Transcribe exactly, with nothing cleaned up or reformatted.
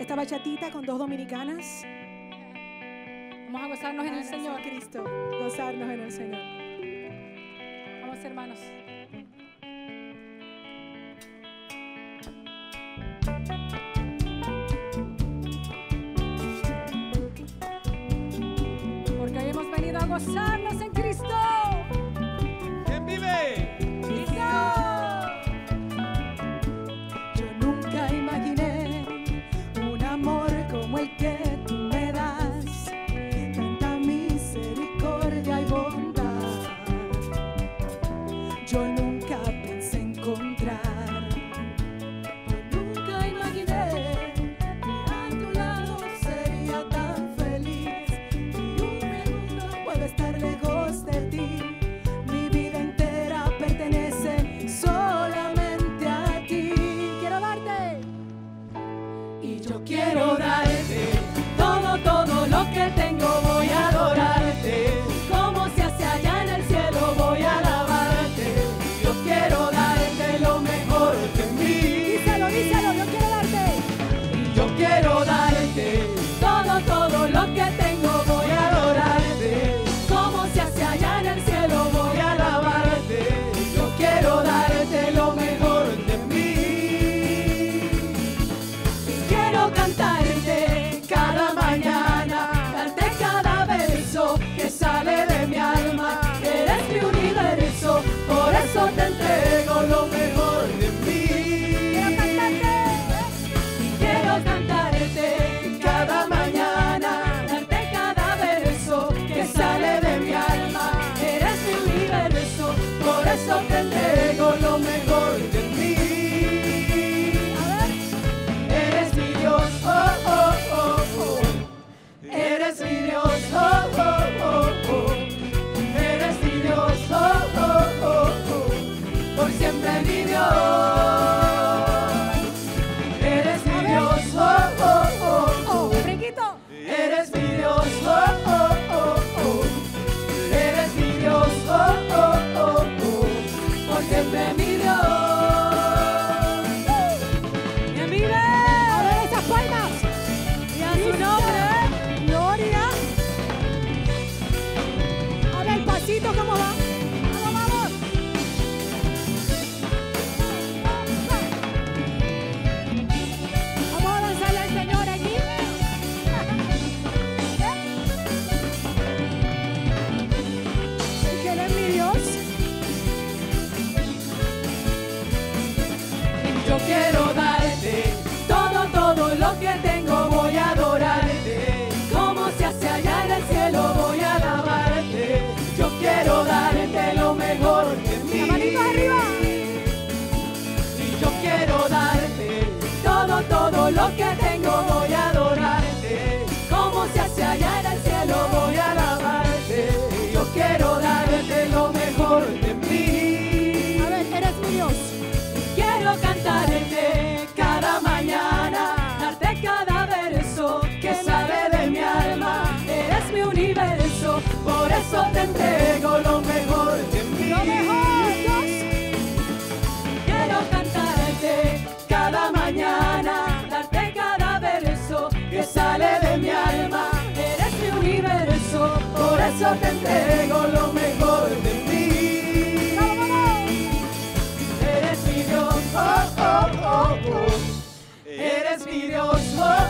esta bachatita con dos dominicanas. Vamos a gozarnos en el Señor. Cristo, gozarnos en el Señor. Vamos, hermanos. Porque hoy hemos venido a gozarnos en Cristo. ¿Quién vive? Cristo. Yo nunca imaginé un amor como el que tú me das, tanta misericordia y bondad. Yo nunca pensé encontrar, yo nunca imaginé que a tu lado sería tan feliz. Ni un minuto puedo estar lejos de ti. Mi vida entera pertenece solamente a ti. Quiero darte. Y yo quiero darte todo, todo lo que tengo. Voy a adorarte, como se hace allá en el cielo. Voy a alabarte. Yo quiero darte lo mejor de mí. Díselo, díselo, yo quiero darte. Y yo quiero darte todo, todo lo que tengo. Voy a adorarte, como se hace allá en el cielo. Voy a alabarte. Yo quiero darte lo mejor de mí. Quiero cantarte cada mañana, darte cada verso que sale de mi alma. Eres mi universo, por eso te entrego lo mejor de mí. Quiero cantarte, quiero cantarte cada mañana, darte cada verso que sale de mi alma. Eres mi universo, por eso te entrego lo mejor de mí. Eres mi Dios, oh, oh, oh, oh. Eres mi Dios, oh, oh, oh, oh. Eres mi Dios, oh, oh, oh, oh. Por siempre mi Dios. Eres mi Dios, oh, oh, oh, oh. Brinquito. Eres mi Dios, oh, oh, oh, oh. Eres mi Dios, oh, oh, oh, oh. Por siempre mi Dios. ¡Quien vive! A ver esas palmas. Y a su nombre. Gloria. A ver, el pasito, ¿cómo va? Vamos, vamos. Vamos a danzarle al Señor aquí. ¿Y quién es mi Dios? Yo quiero darte todo, todo lo que tengo. Voy a adorarte, como se hace allá en el cielo. Voy a alabarte. Yo quiero darte lo mejor de mí. La manito arriba. Y yo quiero darte todo, todo lo que tengo. Voy a adorarte, como se hace allá en el cielo. Voy a alabarte. Yo quiero darte lo mejor de mí. A ver, eres mi Dios. Quiero cantarte cada mañana, darte cada verso que sale de mi alma. Eres mi universo, por eso te entrego lo mejor de mí. Lo mejor, Dios. Quiero cantarte cada mañana, darte cada verso que sale de mi alma. Eres mi universo, por eso te entrego lo mejor de mí. ¡Vamos, vamos! Eres mi Dios, oh, oh, oh, oh. Eres mi Dios, oh.